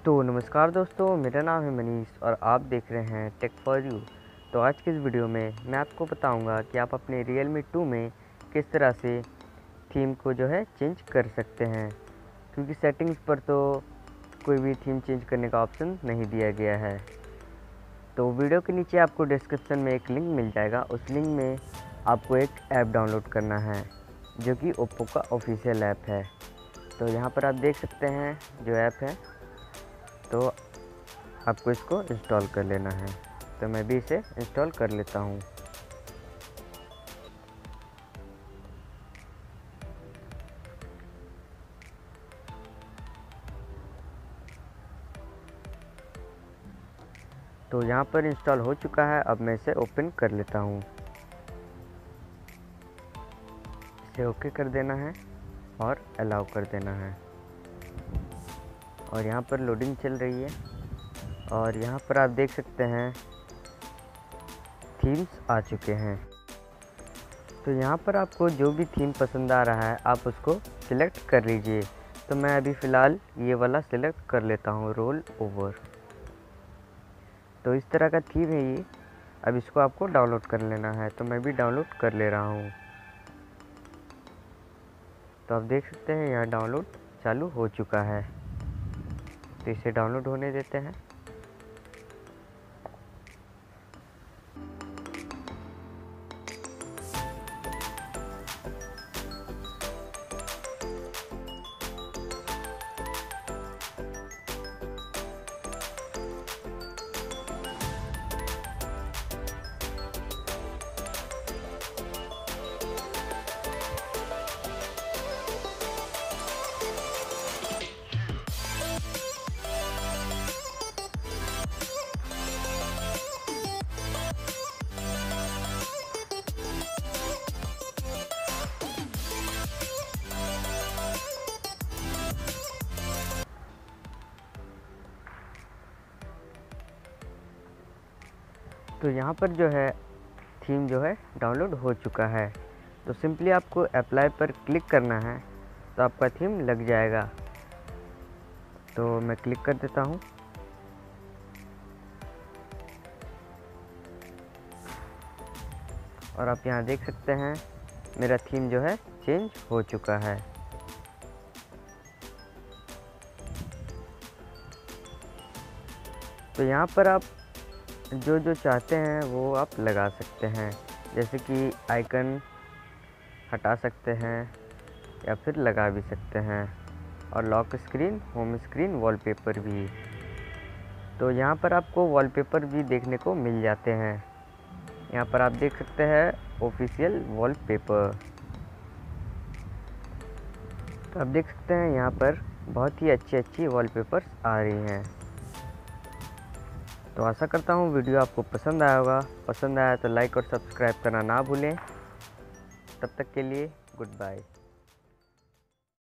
तो नमस्कार दोस्तों, मेरा नाम है मनीष और आप देख रहे हैं टेक फॉर यू। तो आज के इस वीडियो में मैं आपको बताऊंगा कि आप अपने Realme 2 में किस तरह से थीम को जो है चेंज कर सकते हैं, क्योंकि सेटिंग्स पर तो कोई भी थीम चेंज करने का ऑप्शन नहीं दिया गया है। तो वीडियो के नीचे आपको डिस्क्रिप्शन में एक लिंक मिल जाएगा। उस लिंक में आपको एक ऐप डाउनलोड करना है जो कि ओप्पो का ऑफिशियल ऐप है। तो यहाँ पर आप देख सकते हैं जो ऐप है, तो आपको इसको इंस्टॉल कर लेना है। तो मैं भी इसे इंस्टॉल कर लेता हूँ। तो यहाँ पर इंस्टॉल हो चुका है। अब मैं इसे ओपन कर लेता हूँ। इसे ओके कर देना है और अलाउ कर देना है। और यहाँ पर लोडिंग चल रही है और यहाँ पर आप देख सकते हैं थीम्स आ चुके हैं। तो यहाँ पर आपको जो भी थीम पसंद आ रहा है आप उसको सिलेक्ट कर लीजिए। तो मैं अभी फ़िलहाल ये वाला सिलेक्ट कर लेता हूँ, रोल ओवर। तो इस तरह का थीम है ये। अब इसको आपको डाउनलोड कर लेना है, तो मैं भी डाउनलोड कर ले रहा हूँ। तो आप देख सकते हैं यहाँ डाउनलोड चालू हो चुका है। तो इसे डाउनलोड होने देते हैं। तो यहाँ पर जो है थीम जो है डाउनलोड हो चुका है। तो सिंपली आपको अप्लाई पर क्लिक करना है, तो आपका थीम लग जाएगा। तो मैं क्लिक कर देता हूँ। और आप यहाँ देख सकते हैं मेरा थीम जो है चेंज हो चुका है। तो यहाँ पर आप जो जो चाहते हैं वो आप लगा सकते हैं, जैसे कि आइकन हटा सकते हैं या फिर लगा भी सकते हैं। और lock screen, home screen, wallpaper भी। तो यहाँ पर आपको वॉलपेपर भी देखने को मिल जाते हैं। यहाँ पर आप देख सकते हैं ऑफिशियल वॉलपेपर। तो आप देख सकते हैं यहाँ पर बहुत ही अच्छी वॉलपेपर्स आ रही हैं। तो आशा करता हूँ वीडियो आपको पसंद आया होगा। पसंद आया तो लाइक और सब्सक्राइब करना ना भूलें। तब तक के लिए गुड बाय।